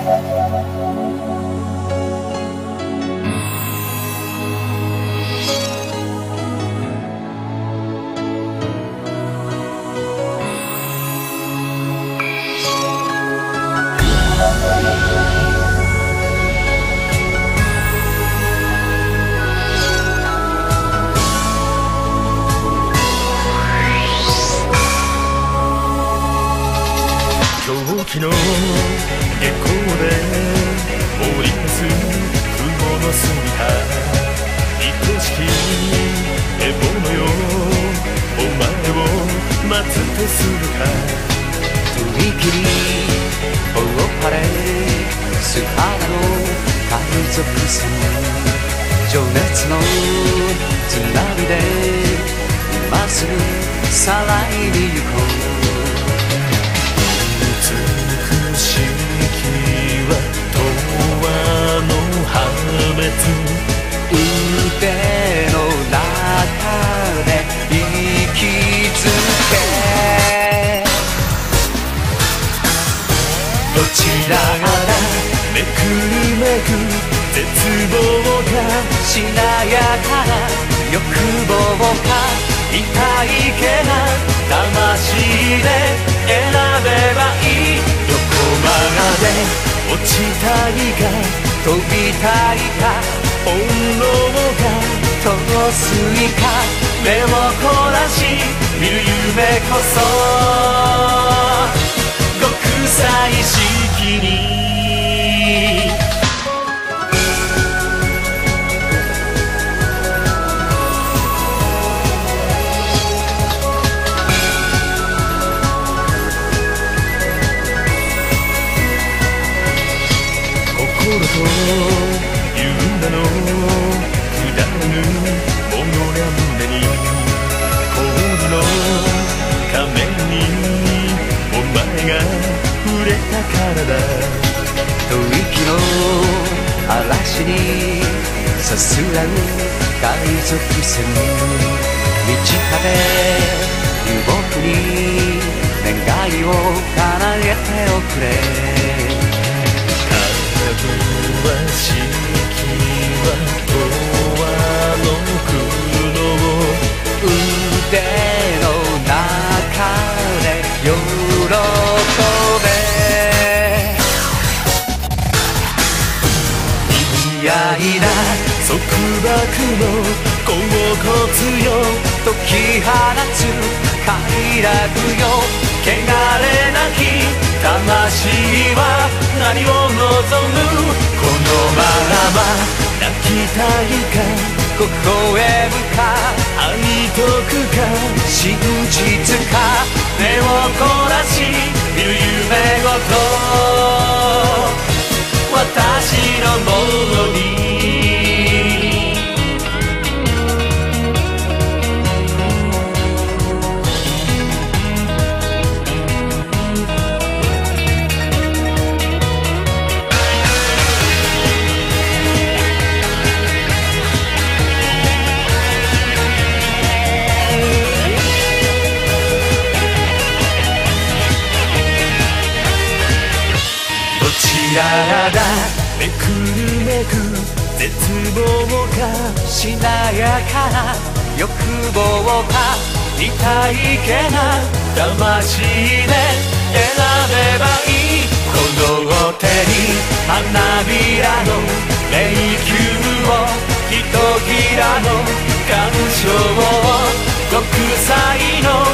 狂気の下校で織りなす雲のすみか愛しき獲物よお前を待つとするか踏切オーパレ素肌の海賊船情熱の津波で今すぐさらいに行こう美しきは永遠の破滅腕の中で生き続けどちらがめくるめく絶望がしなやかな欲望か痛いけな魂で選べばいいどこまで落ちたいか飛びたいか本能が遠すいか目を凝らし見る夢こそ極彩色に心という名のくだらぬものや胸に氷の仮面にお前が触れたからだ吐息の嵐にさすらう海賊船満ち欠け流木に願いを叶えておくれ詳しきは永遠の苦悩腕の中で喜べ嫌いな束縛の甲骨よ解き放つ快楽よ汚れなき魂は何を望むこのまま泣きたいか微笑むか愛とくか真実か目を凝らし見る夢ごと私のものにやだめくるめく絶望がしなやかな欲望か痛いけな魂で選べばいいこの手に花びらの迷宮をひときらの感傷を極彩の